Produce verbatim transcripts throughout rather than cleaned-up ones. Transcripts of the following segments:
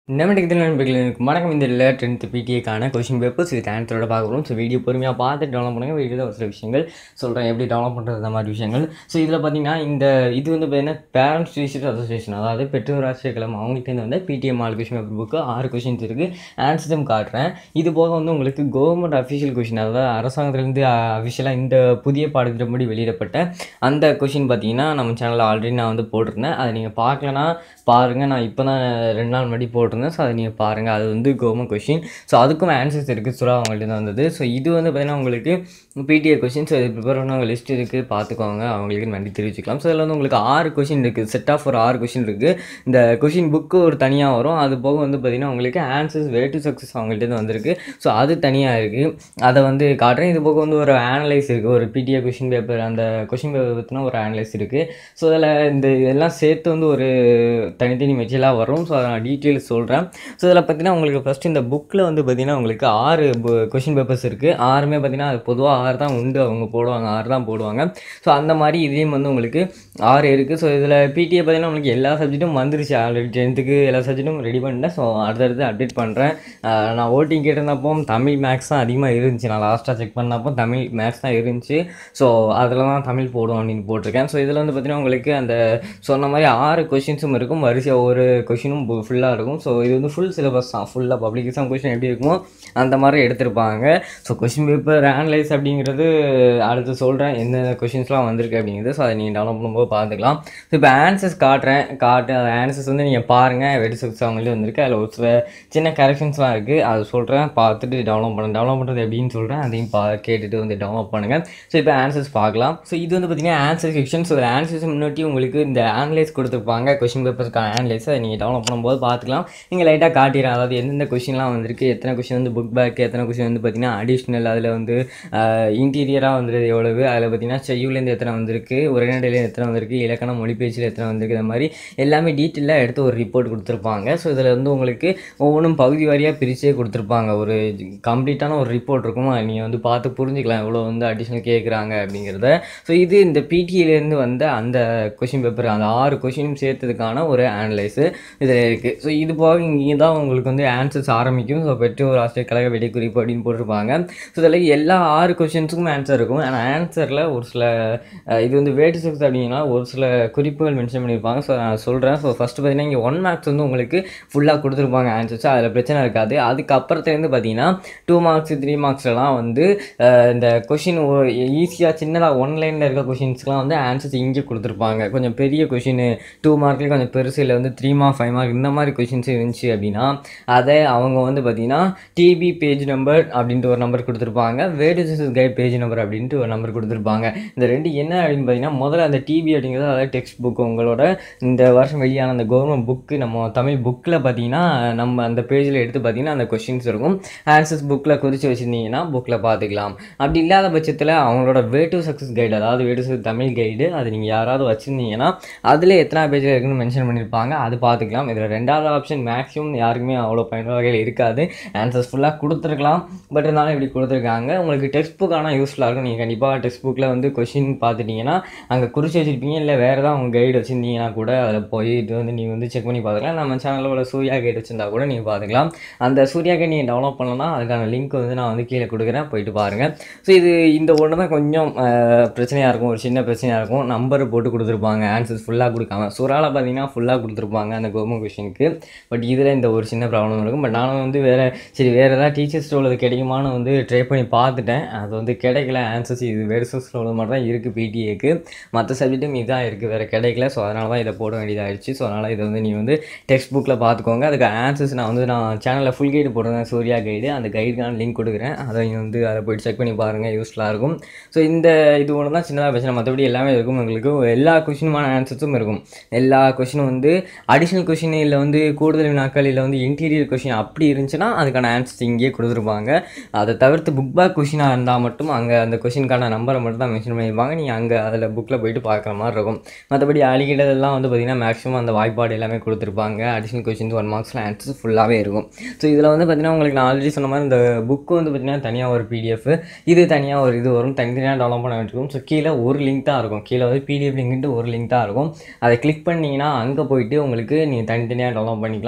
இன்னமேட்டுக்கு இதில் நண்பர்களுக்கு வணக்கம். இந்த இல்லை டென்த்து பிடிஏக்கான கொஷின் பேப்பர்ஸ் இது ஆன்சரோட பார்க்குறோம். ஸோ வீடியோ பொறுமையாக பார்த்துட்டு டெவலப் பண்ணுங்கள். வீடியோவில் ஒரு சில விஷயங்கள் சொல்கிறேன், எப்படி டெவலப் பண்ணுறது அந்த மாதிரி விஷயங்கள். ஸோ இதில் பார்த்தீங்கன்னா இந்த இது வந்து பார்த்தீங்கன்னா பேரண்ட்ஸ் டீச்சர்ஸ் அசோசியேஷன், அதாவது பெற்றோர் ஆசிரியர் கிழமை அவங்கள்ட்டேருந்து வந்து பிடிஎம் ஆறு கொஷின் பேப்பர் புக்கு ஆறு கொஷின்ஸ் இருக்குது. ஆன்சரும் காட்டுறேன். இது போக வந்து உங்களுக்கு கவர்மெண்ட் அஃபிஷியல் கொஷின், அதாவது அரசாங்கத்திலேருந்து அஃபிஷியலாக இந்த புதிய பாடத்திட்டப்படி வெளியிடப்பட்ட அந்த கொஷின் பார்த்தீங்கன்னா நம்ம சேனலில் ஆல்ரெடி நான் வந்து போட்டிருந்தேன். அதை நீங்கள் பார்க்கலன்னா பாருங்கள். நான் இப்போ தான் ரெண்டு நாள் முன்னாடி போட்டிருந்தேன். ஸோ அதை நீங்கள் பாருங்கள். அது வந்து கவர்மெண்ட் கொஷின். ஸோ அதுக்கும் ஆன்சர்ஸ் இருக்குது. சுறா அவங்கள்ட்ட தான் வந்தது. ஸோ இது வந்து பார்த்திங்கன்னா உங்களுக்கு பிடிஏ கொஷின். ஸோ இது ப்ரிப்பேர் பண்ணவங்க லிஸ்ட் இருக்குது, பார்த்துக்கோங்க. அவங்களுக்கு நன்றி தெரிவிச்சுக்கலாம். ஸோ இதில் வந்து உங்களுக்கு ஆறு கொஷின் இருக்குது. செட் ஆஃப் ஒரு ஆறு கொஷின் இருக்குது. இந்த கொஷின் புக்கு ஒரு தனியாக வரும். அது போக வந்து பார்த்திங்கன்னா உங்களுக்கு ஆன்சர்ஸ் வே டு சக்ஸஸ் அவங்கள்ட்ட தான் வந்திருக்கு. ஸோ அது தனியாக இருக்குது. அதை வந்து காட்டுறேன். இது போக வந்து ஒரு ஆனலைஸ் இருக்குது. ஒரு பிடிஏ கொஷின் பேப்பர், அந்த கொஷின் பேப்பர் பற்றினா ஒரு ஆனலைஸ் இருக்குது. ஸோ அதில் இந்த இதெல்லாம் சேர்த்து வந்து ஒரு தனித்தனி மெட்டீரியலாக வரும். ஸோ அதை நான் டீட்டெயில்ஸ் சொல்கிறேன். ஸோ இதில் பார்த்தீங்கன்னா உங்களுக்கு ஃபஸ்ட்டு இந்த புக்கில் வந்து பார்த்திங்கன்னா உங்களுக்கு ஆறு கொஷின் பேப்பர்ஸ் இருக்குது. ஆறுமே பார்த்திங்கன்னா அது பொதுவாக ஆறு தான் உண்டு, அவங்க போடுவாங்க, ஆறு தான் போடுவாங்க. ஸோ அந்த மாதிரி இதுலேயும் வந்து உங்களுக்கு ஆறு இருக்குது. ஸோ இதில் பிடிஏ பார்த்திங்கன்னா உங்களுக்கு எல்லா சப்ஜெக்ட்டும் வந்துருச்சு. ஆல்ரெடி டென்த்துக்கு எல்லா சப்ஜெக்ட்டும் ரெடி பண்ணிட்டேன். ஸோ அடுத்தடுத்து அப்டேட் பண்ணுறேன். நான் ஓட்டிங் கேட்டிருந்தப்போ தமிழ் மேக்ஸ் தான் அதிகமாக இருந்துச்சு. நான் லாஸ்ட்டாக செக் பண்ணப்போ தமிழ் மேக்ஸ் தான் இருந்துச்சு. ஸோ அதில் தான் தமிழ் போடும் அப்படின்னு போட்டிருக்கேன். ஸோ இதில் வந்து பார்த்திங்கன்னா உங்களுக்கு அந்த சொன்ன மாதிரி ஆறு கொஷின்ஸும் இருக்கும். வரிசையாக ஒரு கொஷினும் ஃபுல்லாக இருக்கும். ஸோ இது வந்து ஃபுல் சிலபஸ் தான். ஃபுல்லாக பப்ளிக் எக்ஸாம் கொஷின் எப்படி இருக்குமோ அந்த மாதிரி எடுத்திருப்பாங்க. ஸோ கொஷின் பேப்பர் ஆனலைஸ் அப்படிங்கிறது அடுத்து சொல்கிறேன், எந்த கொஷின்ஸ்லாம் வந்திருக்கு அப்படிங்கிறது. ஸோ அதை நீங்கள் டெவலப் பண்ணும்போது பார்த்துக்கலாம். ஸோ இப்போ ஆன்சர்ஸ் காட்டுறேன். காட்டு அந்த ஆன்சர்ஸ் வந்து நீங்கள் பாருங்கள். வெடி சக்ஸ் அவங்களே வந்திருக்கு. அதில் ஒரு சில சின்ன கரெக்ஷன்ஸ்லாம் இருக்குது. அது சொல்கிறேன், பார்த்துட்டு டெவலப் பண்ண டெவலப் பண்ணுறது எப்படின்னு சொல்கிறேன். அதையும் பா கேட்டுட்டு வந்து டெவலப் பண்ணுங்கள். ஸோ இப்போ ஆன்சர்ஸ் பார்க்கலாம். ஸோ இது வந்து பார்த்திங்கன்னா ஆன்சர் செக்ஷன். ஸோ ஆன்சர்ஸ் முன்னாடி உங்களுக்கு இந்த ஆனலைஸ் கொடுத்துருப்பாங்க. கொஷின் பேப்பர்ஸ்க்கான ஆனலைஸ் அதை நீங்கள் டெவலப் பண்ணும்போது பார்த்துக்கலாம். நீங்கள் லைட்டாக காட்டிடுறேன், அதாவது எந்தெந்த கொஷின்லாம் வந்திருக்கு, எத்தனை கொஷின் வந்து புக் பேக், எத்தனை கொஷின் வந்து பார்த்திங்கன்னா அடிஷ்னல், அதில் வந்து இன்டீரியராக வந்துருக்கு எவ்வளவு, அதில் பார்த்திங்கன்னா செய்யுலேருந்து எத்தனை வந்திருக்கு, உரைநடையிலேருந்து எத்தனை வந்திருக்கு, இலக்கணம் மொழி பேச்சில் எத்தனை வந்திருக்கு, இந்த மாதிரி எல்லாமே டீட்டெயிலாக எடுத்து ஒரு ரிப்போர்ட் கொடுத்துருப்பாங்க. ஸோ இதில் வந்து உங்களுக்கு ஒவ்வொன்றும் பகுதி வாரியாக பிரித்தே கொடுத்துருப்பாங்க. ஒரு கம்ப்ளீட்டான ஒரு ரிப்போர்ட் இருக்கும். நீங்கள் வந்து பார்த்து புரிஞ்சுக்கலாம் எவ்வளோ வந்து அடிஷ்னல் கேட்குறாங்க அப்படிங்கிறத. ஸோ இது இந்த பிடிஏலேருந்து வந்த அந்த கொஷின் பேப்பர், அந்த ஆறு கொஷினும் சேர்த்ததுக்கான ஒரு ஆனலைஸு இதில் இருக்குது. ஸோ இது போக இங்கே தான் உங்களுக்கு வந்து ஆன்சர்ஸ் ஆரம்பிக்கும். ஸோ பெற்றோர் ஆசிரியர் கழக வெடிக்குறிப்பு அப்படின்னு போட்டிருப்பாங்க. ஸோ இதில் எல்லா ஆறு கொஷின்ஸுக்கும் ஆன்சர் இருக்கும். ஆனால் ஆன்சரில் ஒரு சில இது வந்து வேட்டு சக்ஸ் அப்படின்னா ஒரு சில குறிப்புகள் மென்ஷன் பண்ணியிருப்பாங்க. ஸோ நான் சொல்கிறேன். ஸோ ஃபஸ்ட்டு பார்த்தீங்கன்னா இங்கே ஒன் மார்க்ஸ் வந்து உங்களுக்கு ஃபுல்லாக கொடுத்துருப்பாங்க ஆன்சர்ஸ். அதில் பிரச்சனை இருக்காது. அதுக்கப்புறத்துலேருந்து பார்த்தீங்கன்னா டூ மார்க்ஸ் த்ரீ மார்க்ஸ்லாம் வந்து இந்த கொஷின் ஈஸியாக சின்னதாக ஒன் லைனில் இருக்க கொஷின்ஸ்லாம் வந்து ஆன்சர்ஸ் இங்கே கொடுத்துருப்பாங்க. கொஞ்சம் பெரிய கொஷின் டூ மார்க்லேயே கொஞ்சம் பெருசு, இல்லை வந்து த்ரீ மார்க் ஃபைவ் மார்க் இந்த மாதிரி கொஷின்ஸ் இருந்துச்சு அப்படின்னா அதை அவங்க வந்து பார்த்திங்கன்னா டிபி பேஜ் நம்பர் அப்படின்ட்டு ஒரு நம்பர் கொடுத்துருப்பாங்க. வேடிசஸ் கைட் பேஜ் நம்பர் அப்படின்ட்டு ஒரு நம்பர் கொடுத்துருப்பாங்க. இந்த ரெண்டு என்ன அப்படின்னு பார்த்தீங்கன்னா முதல்ல அந்த டிபி அப்படிங்கிறது அதாவது டெக்ஸ்ட் புக், உங்களோட இந்த வருஷம் வெளியான அந்த கவர்மெண்ட் புக்கு, நம்ம தமிழ் புக்கில் பார்த்தீங்கன்னா நம்ம அந்த பேஜில் எடுத்து பார்த்தீங்கன்னா அந்த கொஷின்ஸ் இருக்கும். ஆன்சர்ஸ் புக்கில் குறித்து வச்சுருந்தீங்கன்னா புக்கில் பார்த்துக்கலாம். அப்படி இல்லாத பட்சத்தில் அவங்களோட வே டு சக்ஸஸ் கைடு, அதாவது way to success Tamil guide, அது நீங்கள் யாராவது வச்சுருந்தீங்கன்னா அதில் எத்தனை பேஜில் இருக்குன்னு மென்ஷன் பண்ணியிருப்பாங்க. அது பார்த்துக்கலாம். இதில் ரெண்டாவது ஆப்ஷன் மேக்ஸிமம் யாருக்குமே அவ்வளோ பயனுள்ள வகையில் இருக்காது. ஆன்சர்ஸ் ஃபுல்லாக கொடுத்துருக்கலாம். பட் இருந்தாலும் இப்படி கொடுத்துருக்காங்க. உங்களுக்கு டெக்ஸ்ட் புக் ஆனால் யூஸ்ஃபுல்லாக இருக்கும். நீங்கள் கண்டிப்பாக டெக்ஸ்ட் புக்கில் வந்து கொஷின் பார்த்துட்டிங்கன்னா அங்கே குறித்து வச்சுருப்பீங்க. இல்லை வேறு ஏதாவது உங்கள் கைடு வச்சுருந்தீங்கன்னா கூட அதில் போய் இது வந்து நீங்கள் வந்து செக் பண்ணி பார்த்துக்கலாம். நம்ம சேனலோட சூர்யா கைடு வச்சுருந்தா கூட நீங்கள் பார்த்துக்கலாம். அந்த சூர்யா கைடு நீங்கள் டெவலப் பண்ணலாம். அதுக்கான லிங்க் வந்து நான் வந்து கீழே கொடுக்குறேன், போயிட்டு பாருங்கள். ஸோ இது இந்த ஒன்று தான் கொஞ்சம் பிரச்சனையாக இருக்கும், ஒரு சின்ன பிரச்சனையாக இருக்கும். நம்பர் போட்டு கொடுத்துருப்பாங்க, ஆன்சர்ஸ் ஃபுல்லாக கொடுக்காம. சூறாவில் பார்த்தீங்கன்னா ஃபுல்லாக கொடுத்துருப்பாங்க அந்த கவர்மெண்ட் கொஷினுக்கு. பட் இதில் இந்த ஒரு சின்ன ப்ராப்ளம் இருக்கும். பட் நானும் வந்து வேறு சரி வேறு ஏதாவது டீச்சர்ஸில் உள்ளது கிடைக்குமான்னு வந்து ட்ரை பண்ணி பார்த்துட்டேன். அது வந்து கிடைக்கல. ஆன்சர்ஸ் இது வேர்சஸில் உள்ளது மட்டும் தான் இருக்குது பிடிஏக்கு. மற்ற சப்ஜெக்ட்டும் இதுதான் இருக்குது, வேறு கிடைக்கல. ஸோ அதனால தான் இதை போட வேண்டியதாகிடுச்சு. ஸோ அதனால் இதை வந்து நீங்கள் வந்து டெக்ஸ்ட் புக்கில் பார்த்துக்கோங்க. அதுக்கு ஆன்சர்ஸ் நான் வந்து நான் சேனலில் ஃபுல் கைடு போடுறேன், சூர்யா கைடு. அந்த கைடுக்கான லிங்க் கொடுக்குறேன். அதை நீங்கள் வந்து அதை போய்ட்டு செக் பண்ணி பாருங்கள், யூஸ்ஃபுல்லாக இருக்கும். ஸோ இந்த இது ஒன்று தான் சின்னதாக பிரச்சனை. மற்றபடி எல்லாமே இருக்கும். உங்களுக்கு எல்லா கொஷினுமான ஆன்சர்ஸும் இருக்கும். எல்லா கொஷினும் வந்து அடிஷ்னல் கொஷின், இல்லை வந்து கூடுதல் வினாக்கள், இல்லை வந்து இன்டீரியர் கொஷின் அப்படி இருந்துச்சுன்னா அதுக்கான ஆன்சர்ஸ் இங்கேயே கொடுத்துருப்பாங்க. அதை தவிர்த்து புக் பேக் கொஷினாக இருந்தால் மட்டும் அங்கே அந்த கொஷினுக்கான நம்பரை மட்டும் தான் மென்ஷன் பண்ணியிருப்பாங்க. நீங்கள் அங்கே அதில் புக்கில் போய்ட்டு பார்க்குற மாதிரி இருக்கும். மற்றபடி அடிக்கிட்டதெல்லாம் வந்து பார்த்திங்கன்னா மேக்ஸிமம் அந்த வாய்ப்பாடு எல்லாமே கொடுத்துருப்பாங்க. அடிஷ்னல் கொஷின்ஸ் ஒன் மார்க்ஸில் ஆன்சர்ஸ் ஃபுல்லாகவே இருக்கும். ஸோ இதில் வந்து பார்த்திங்கன்னா உங்களுக்கு நான் ஆல்ரெடி சொன்ன மாதிரி இந்த புக்கு வந்து பார்த்திங்கன்னா தனியாக ஒரு பிடிஎஃப், இது தனியாக ஒரு இது வரும், தனித்தனியாக டெவலப் பண்ண வேண்டியிருக்கும். ஸோ கீழே ஒரு லிங்க் தான் இருக்கும். கீழே வந்து பிடிஎஃப் லிங்க்ட்டு ஒரு லிங்க் தான் இருக்கும். அதை கிளிக் பண்ணிங்கன்னா அங்கே போய்ட்டு உங்களுக்கு நீங்கள் தனித்தனியாக டெவலப் பண்ணிக்கலாம்.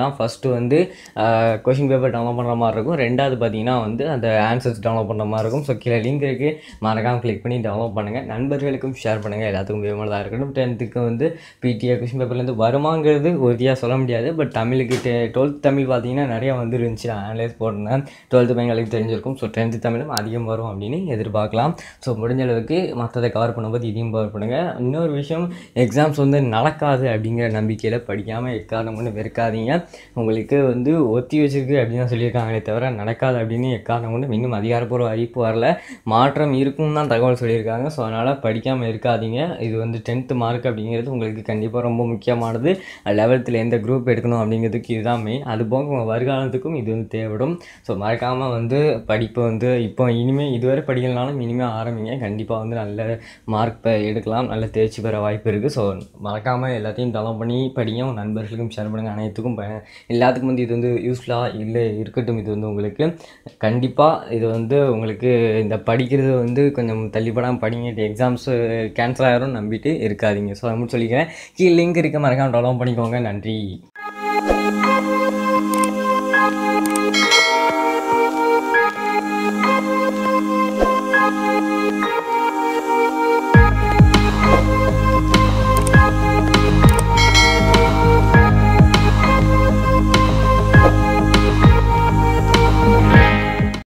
பார்த்தீங்கன்னா ஃபஸ்ட்டு வந்து கொஷின் பேப்பர் டவுன்லோட் பண்ணுற மாதிரி இருக்கும். ரெண்டாவது பார்த்தீங்கன்னா வந்து அந்த ஆன்சர்ஸ் டவுன்லோட் பண்ணுற மாதிரி இருக்கும். ஸோ கீழே லிங்க் இருக்குது, மறக்காமல் கிளிக் பண்ணி டவுன்லோட் பண்ணுங்கள். நண்பர்களுக்கும் ஷேர் பண்ணுங்கள், எல்லாத்துக்கும் உபயோகமானதாக இருக்கட்டும். டென்த்துக்கு வந்து பிடிஏ கொஷின் பேப்பர்லேருந்து வருமாங்கிறது உறுதியாக சொல்ல முடியாது. பட் தமிழுக்கு டெ டுவெல்த் தமிழ் பார்த்தீங்கன்னா நிறையா வந்து இருந்துச்சு. நான் அனலைஸ் போட்டிருந்தேன். டுவெல்த்து பையங்களுக்கு தெரிஞ்சிருக்கும். ஸோ டென்த்து தமிழும் அதிகம் வரும் அப்படின்னு எதிர்பார்க்கலாம். ஸோ முடிஞ்ச அளவுக்கு மற்றதை கவர் பண்ணும்போது இதையும் கவர் பண்ணுங்கள். இன்னொரு விஷயம், எக்ஸாம்ஸ் வந்து நடக்காது அப்படிங்கிற நம்பிக்கையில் படிக்காமல் எக்காரணம் கொண்டு வெறுக்காதீங்க. உங்களுக்கு வந்து ஒத்தி வச்சிருக்கு அப்படின்னு தான் சொல்லியிருக்காங்களே தவிர நடக்காது அப்படின்னு எக்காரணம் கொண்டு இன்னும் அதிகாரப்பூர்வ அறிவிப்பு வரல. மாற்றம் இருக்குன்னு தான் தகவல் சொல்லியிருக்காங்க. ஸோ அதனால் படிக்காமல் இருக்காதீங்க. இது வந்து டென்த்து மார்க் அப்படிங்கிறது உங்களுக்கு கண்டிப்பாக ரொம்ப முக்கியமானது. லெவல்த்தில் எந்த குரூப் எடுக்கணும் அப்படிங்கிறதுக்கு இதுதான் மெயின். அது போக உங்கள் வருங்காலத்துக்கும் இது வந்து தேவைப்படும். ஸோ மறக்காமல் வந்து படிப்பு வந்து இப்போ இனிமேல் இதுவரை படிக்கலனாலும் இனிமேல் ஆரம்பிங்க. கண்டிப்பாக வந்து நல்ல மார்க் எடுக்கலாம், நல்ல தேர்ச்சி பெற வாய்ப்பு இருக்குது. ஸோ மறக்காமல் எல்லாத்தையும் டவுன்லோட் பண்ணி படிங்க. உங்கள் நண்பர்களுக்கும் ஷேர் பண்ணுங்கள். அனைத்துக்கும் ப எல்லாத்துக்கும் வந்து இது வந்து யூஸ்ஃபுல்லாக இல்லை இருக்கட்டும். இது வந்து உங்களுக்கு கண்டிப்பாக இது வந்து உங்களுக்கு இந்த படிக்கிறது வந்து கொஞ்சம் தள்ளிப்படாமல் படிங்க. எக்ஸாம்ஸு கேன்சல் ஆகிரும் நம்பிட்டு இருக்காதீங்க. ஸோ அதை மட்டும் சொல்லிக்கிறேன். கீழே லிங்க் இருக்க மறக்காமல் டவுன்லோட் பண்ணிக்கோங்க. நன்றி.